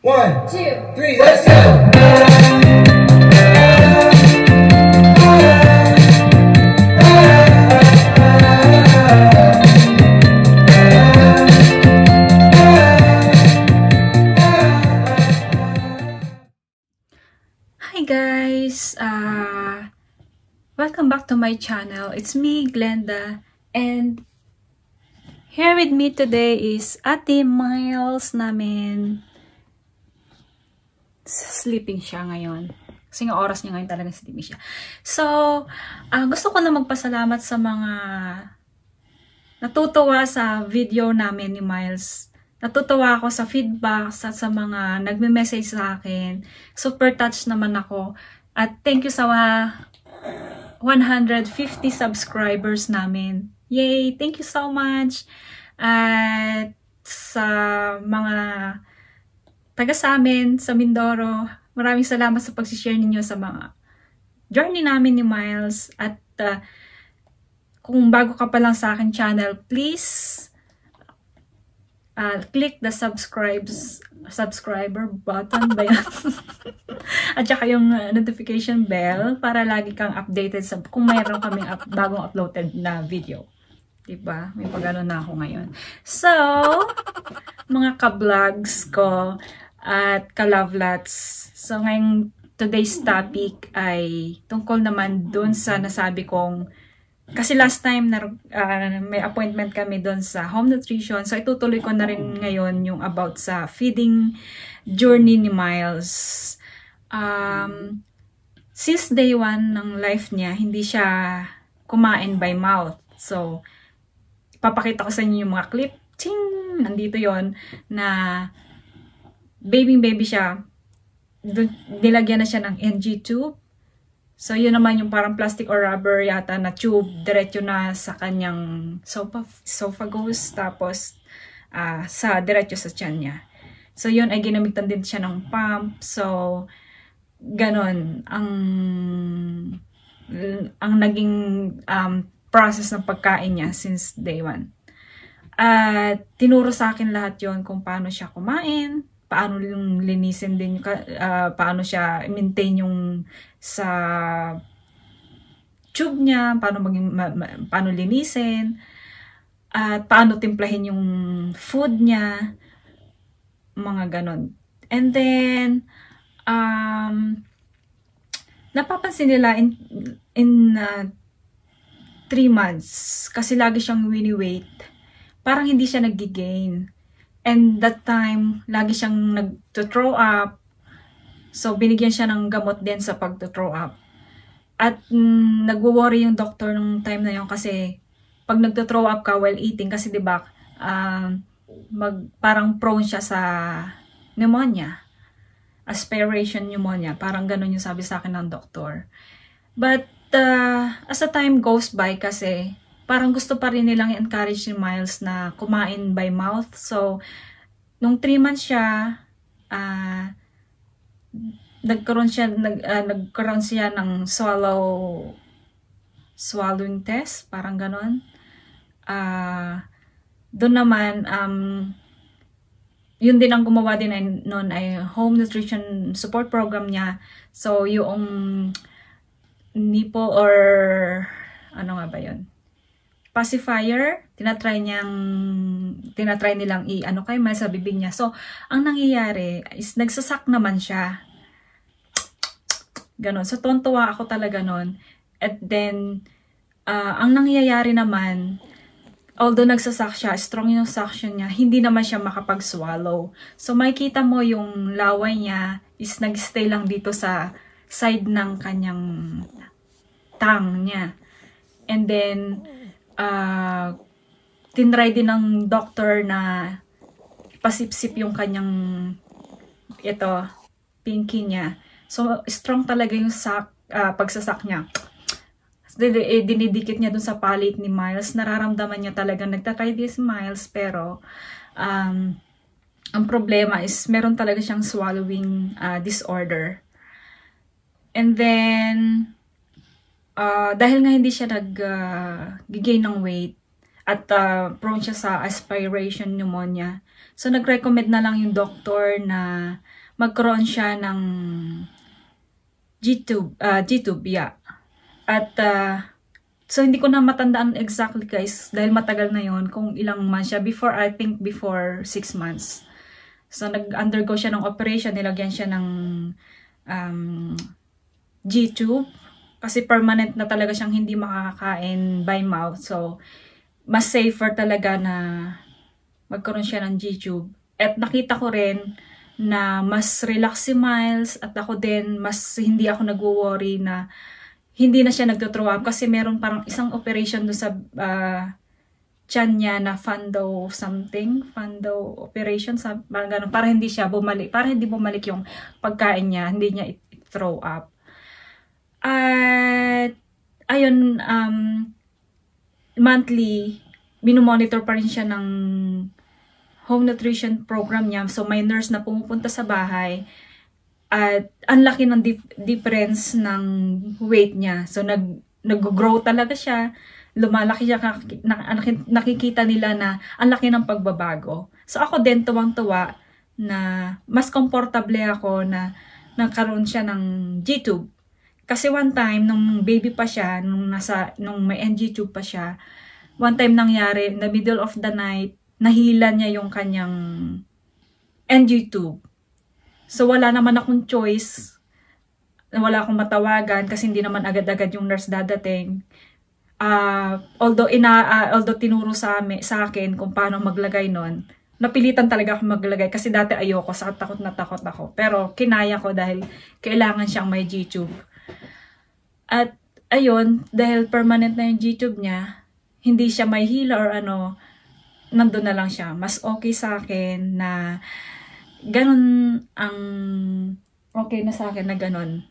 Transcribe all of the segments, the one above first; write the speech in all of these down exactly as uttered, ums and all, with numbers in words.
One, two, three, let's go! Hi guys! Uh, welcome back to my channel. It's me, Glenda, and here with me today is Ate Miles namin. Sleeping siya ngayon. Kasi nga oras niya ngayon talaga sleeping siya. So, uh, gusto ko na magpasalamat sa mga natutuwa sa video namin ni Miles. Natutuwa ako sa feedback, sa, sa mga nagme-message sa akin. Super touched naman ako. At thank you sa uh, one hundred fifty subscribers namin. Yay! Thank you so much! At sa mga taga sa amin, sa Mindoro, maraming salamat sa pag-share ninyo sa mga journey namin ni Miles. At uh, kung bago ka pa lang sa akin channel, please Uh, click the subscribes subscriber button ba yan? At saka yung uh, notification bell para lagi kang updated sa kung mayroon kaming up, bagong uploaded na video. Diba? May pag-ano na ako ngayon. So, mga ka-vlogs ko at ka-lovelats. So, ngayong today's topic ay tungkol naman dun sa nasabi kong kasi last time na uh, may appointment kami doon sa home nutrition. So itutuloy ko na rin ngayon yung about sa feeding journey ni Miles. Um, since day one ng life niya, hindi siya kumain by mouth. So papakita ko sa inyo yung mga clip. Ting! Nandito yon na baby baby siya. Nilagyan na siya ng N G tube. So, yun naman yung parang plastic or rubber yata na tube, diretso na sa kanyang esophagus, tapos uh, sa diretso sa tiyan niya. So, yun ay ginamitan din siya ng pump. So, ganon ang, ang naging um, process ng pagkain niya since day one. At uh, tinuro sa akin lahat yon kung paano siya kumain, paano yung linisin din, uh, paano siya maintain yung sa tube niya, paano maging ma, ma, paano linisin, at paano timplahin yung food niya, mga ganon. And then um napapansin nila in in uh, three months kasi lagi siyang wini-weight. Parang hindi siya nag-gain. And that time, lagi siyang nag-throw up. So, binigyan siya ng gamot din sa pag-throw up. At mm, nagwo-worry yung doctor nung time na yun kasi pag nag-throw up ka while eating, kasi diba, uh, mag, parang prone siya sa pneumonia. Aspiration pneumonia. Parang ganun yung sabi sa akin ng doktor. But, uh, as the time goes by kasi, parang gusto pa rin nilang encourage ni Miles na kumain by mouth. So, nung three months siya, uh, nagkaroon siya, nag, uh, nagkaroon siya ng swallow, swallowing test, parang ganon. Uh, doon naman, um, yun din ang gumawa din ay, noon ay home nutrition support program niya. So, yung nipple or, ano nga ba yun? Pacifier, tinatry niyang, tinatry nilang i-ano kay Miles sa bibig niya. So, ang nangyayari is nagsasak naman siya. Ganon. So, tontuwa ako talaga nun. At then, uh, ang nangyayari naman, although nagsasak siya, strong yung suction niya, hindi naman siya makapag-swallow. So, makikita mo yung laway niya is nag-stay lang dito sa side ng kanyang tongue niya. And then, Uh, tinry din ng doctor na pasipsip yung kanyang ito, pinky niya. So, strong talaga yung sak, uh, pagsasak niya. Dinidikit niya dun sa palate ni Miles. Nararamdaman niya talaga, nagtatry din si Miles, pero um, ang problema is meron talaga siyang swallowing uh, disorder. And then, Uh, dahil nga hindi siya nag-gain uh, ng weight at uh, prone siya sa aspiration pneumonia. So, nag-recommend na lang yung doctor na magkaroon siya ng G-tube, uh, G-tube, yeah. At, uh, so, hindi ko na matandaan exactly, guys, dahil matagal na yon kung ilang months siya. Before, I think, before six months. So, nag-undergo siya ng operation, nilagyan siya ng um, G-tube. Kasi permanent na talaga siyang hindi makakakain by mouth. So, mas safer talaga na magkaroon siya ng G-tube. At nakita ko rin na mas relax si Miles at ako din, mas hindi ako nag-worry na hindi na siya nagto-throw up kasi meron parang isang operation doon sa uh, tiyan niya na Fando something, Fando operation, sa, parang ganun, para hindi siya bumalik, para hindi bumalik yung pagkain niya, hindi niya i-throw up. At, ayun, um, monthly, minumonitor pa rin siya ng home nutrition program niya. So, may nurse na pumupunta sa bahay. At, ang laki ng dif difference ng weight niya. So, nag, nag-grow talaga siya. Lumalaki siya. Nakikita nila na ang laki ng pagbabago. So, ako din, tuwang-tuwa na mas komportable ako na nagkaroon siya ng G-tube. Kasi one time, nung baby pa siya, nung, nasa, nung may N G-tube pa siya, one time nangyari, in the middle of the night, nahila niya yung kanyang N G-tube. So, wala naman akong choice. Wala akong matawagan kasi hindi naman agad-agad yung nurse dadating. Uh, although, ina, uh, although tinuro sa, amin, sa akin kung paano maglagay nun, napilitan talaga ako maglagay kasi dati ayoko, sa takot na takot ako. Pero kinaya ko dahil kailangan siyang may G-tube. At ayun, dahil permanent na yung G-tube niya, hindi siya may hila or ano, nandun na lang siya. Mas okay sa akin na ganun ang okay na sa akin na ganun.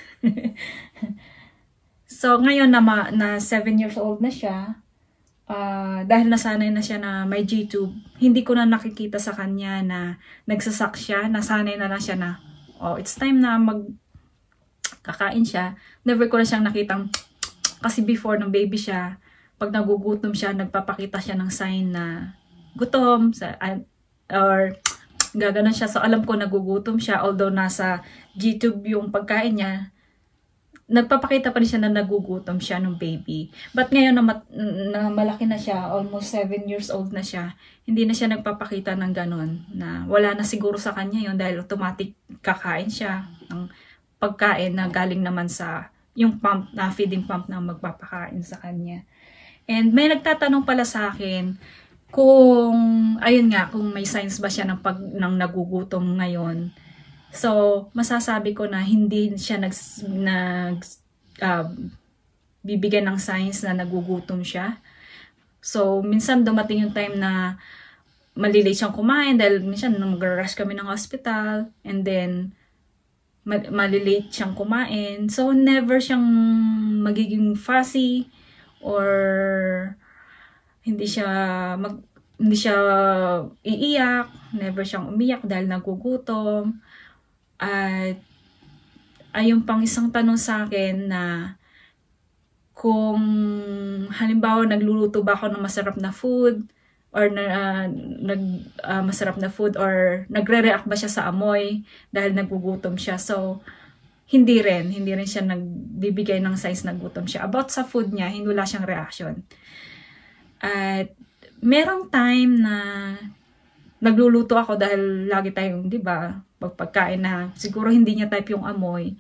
So, ngayon na, ma, na seven years old na siya, uh, dahil nasanay na siya na may G-tube, hindi ko na nakikita sa kanya na nagsasak siya, nasanay na lang siya na, oh, it's time na mag kakain siya. Never ko na siyang nakitang, kasi before nung baby siya, pag nagugutom siya, nagpapakita siya ng sign na gutom, sa, or gaganon siya. So, alam ko nagugutom siya, although nasa G-tube yung pagkain niya, nagpapakita pa rin siya na nagugutom siya ng baby. But ngayon na, mat, na malaki na siya, almost seven years old na siya, hindi na siya nagpapakita ng ganon, na wala na siguro sa kanya yon dahil automatic kakain siya ng pagkain na galing naman sa yung pump, na feeding pump na magpapakain sa kanya. And may nagtatanong pala sa akin kung, ayun nga, kung may signs ba siya ng, pag, ng nagugutom ngayon. So, masasabi ko na hindi siya nag, nag uh, bibigyan ng signs na nagugutom siya. So, minsan dumating yung time na malilate siyang kumain dahil minsan mag-rush kami ng hospital and then malilate siyang kumain. So, never siyang magiging fussy or hindi siya mag, hindi siya iiyak, never siyang umiyak dahil nagugutom. At ayun pang isang tanong sa akin na kung halimbawa nagluluto ba ako ng masarap na food or na, uh, nag, uh, masarap na food or nagre-react ba siya sa amoy dahil nagugutom siya. So, hindi rin. Hindi rin siya nagbibigay ng signs na gutom siya. About sa food niya, hindi wala siyang reaction. At merong time na nagluluto ako dahil lagi tayong, di ba, pagpagkain na siguro hindi niya type yung amoy.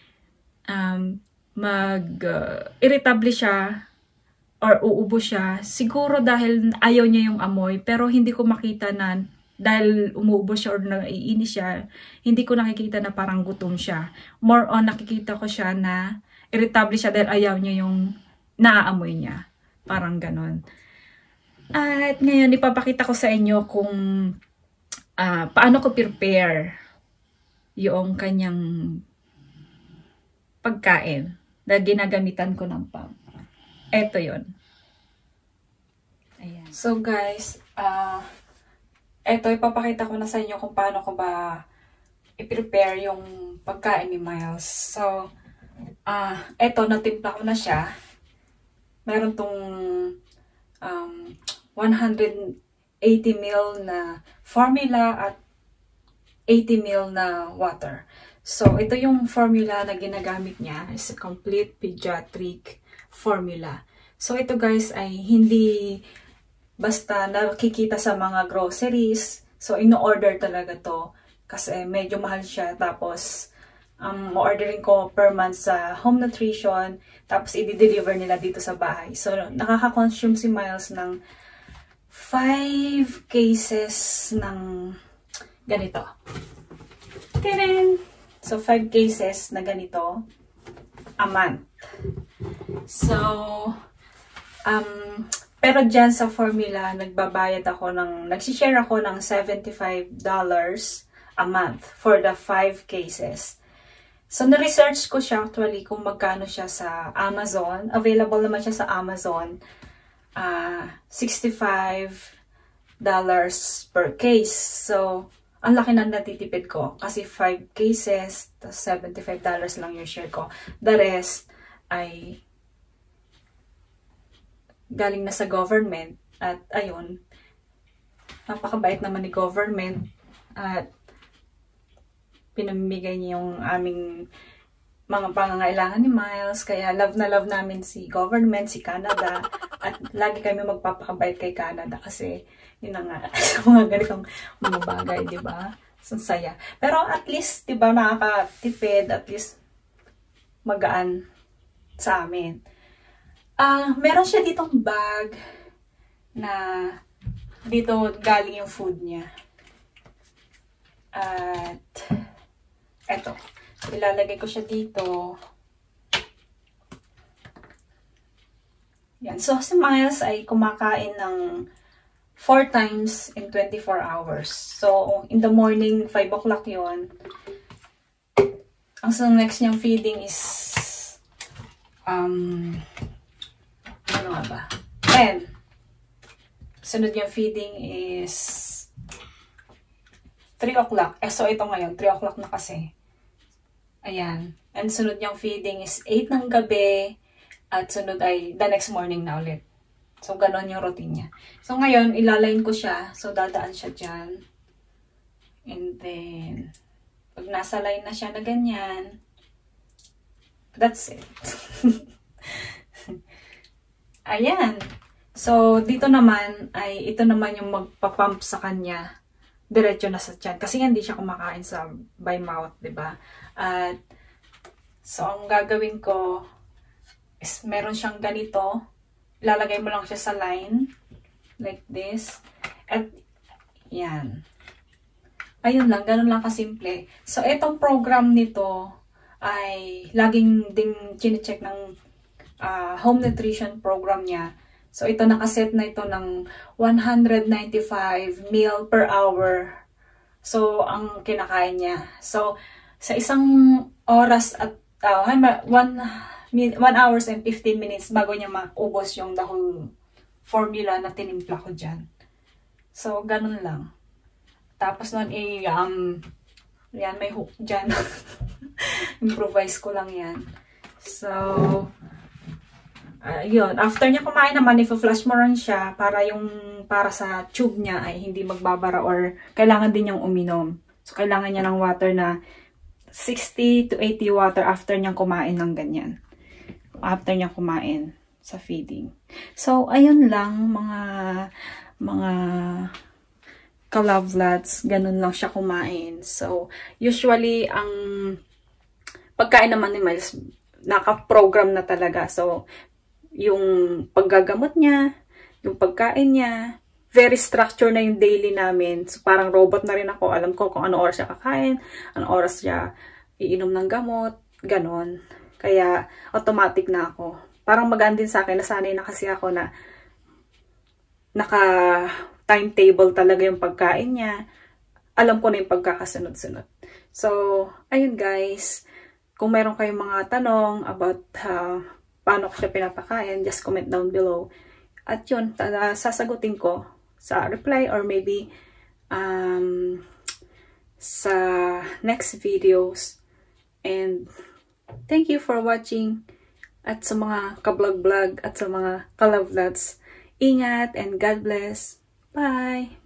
Um, mag-irritable uh, siya or uubo siya, siguro dahil ayaw niya yung amoy, pero hindi ko makita na dahil umuubo siya or naiinis siya, hindi ko nakikita na parang gutom siya. More on, nakikita ko siya na irritable siya dahil ayaw niya yung naaamoy niya. Parang ganon. At ngayon, ipapakita ko sa inyo kung uh, paano ko prepare yung kanyang pagkain na ginagamitan ko ng pump. Eto yun. Ayan. So guys, uh, eto ipapakita ko na sa inyo kung paano ko ba i-prepare yung pagkain ni Miles. So, uh, eto natimpla ko na siya. Meron tong um, one hundred eighty milliliters na formula at eighty milliliters na water. So, ito yung formula na ginagamit niya. Is a complete pediatric formula. So, ito guys ay hindi basta nakikita sa mga groceries. So, ino-order talaga to. Kasi medyo mahal siya. Tapos, um, ordering ko per month sa Home Nutrition. Tapos, i-deliver nila dito sa bahay. So, nakaka-consume si Miles ng five cases ng ganito. Tadaan! So, five cases na ganito a month. So, um, pero dyan sa formula, nagbabayad ako ng, nagsishare ako ng seventy-five dollars a month for the five cases. So, na-research ko siya actually kung magkano siya sa Amazon. Available naman siya sa Amazon. Uh, sixty-five dollars per case. So, ang laki na natitipid ko. Kasi five cases, seventy-five dollars lang yung share ko. The rest ay galing na sa government. At ayun, napakabait naman ni government. At pinamimigay niya yung aming mga pangangailangan ni Miles. Kaya love na love namin si government, si Canada. At lagi kami magpapakabait kay Canada kasi yun na nga, sa mga ganitong mga bagay, di ba? So, saya. Pero at least, di ba, nakakatipid, at least magaan sa amin. Ah, uh, meron siya ditong bag na dito galing yung food niya. At eto, ilalagay ko siya dito. Yan. So, si Miles ay kumakain ng four times in twenty-four hours. So, in the morning, five o'clock yun. Ang so, next niyang feeding is um, ano nga ba? ten. Sunod niyang feeding is three o'clock. Eh, so, ito ngayon, three o'clock na kasi. Ayan. And sunod niyang feeding is eight ng gabi. At sunod ay the next morning na ulit. So, ganon yung routine niya. So, ngayon, ilalayin ko siya. So, dadaan siya dyan. And then, pag nasa line na siya na ganyan, that's it. Ayan. So, dito naman, ay ito naman yung magpapump sa kanya. Diretso na sa tiyan. Kasi hindi siya kumakain sa by mouth, diba? At, so, ang gagawin ko is meron siyang ganito. Ilalagay mo lang siya sa line. Like this. At, yan. Ayun lang. Ganun lang kasimple. So, itong program nito ay laging ding chine-check ng uh, home nutrition program niya. So, ito nakaset na ito ng one hundred ninety-five milliliters per hour. So, ang kinakain niya. So, sa isang oras at uh, one one hours and fifteen minutes bago niya maubos yung the whole formula na tinimpla ko dyan. So, ganun lang. Tapos nun, eh, um, yan, may hook dyan. Improvise ko lang yan. So, uh, yun. After niya kumain naman, i-flush mo rin siya para yung, para sa tube niya ay hindi magbabara or kailangan din niyang uminom. So, kailangan niya ng water na sixty to eighty water after niyang kumain ng ganyan. After niya kumain sa feeding. So, ayun lang, mga, mga ka-lovelads, ganun lang siya kumain. So, usually, ang pagkain naman ni Miles, naka-program na talaga. So, yung paggagamot niya, yung pagkain niya, very structured na yung daily namin. So, parang robot na rin ako. Alam ko kung ano oras siya kakain, ano oras siya iinom ng gamot, ganon. Kaya, automatic na ako. Parang magaan din sa akin, nasanay na kasi ako na naka-timetable talaga yung pagkain niya. Alam ko na yung pagkakasunod-sunod. So, ayun guys. Kung meron kayong mga tanong about uh, paano ko siya pinapakain, just comment down below. At yun, sasagutin ko sa reply or maybe um, sa next videos. And thank you for watching. At sa mga ka-vlog-vlog at sa mga ka-lovelads, ingat and God bless. Bye!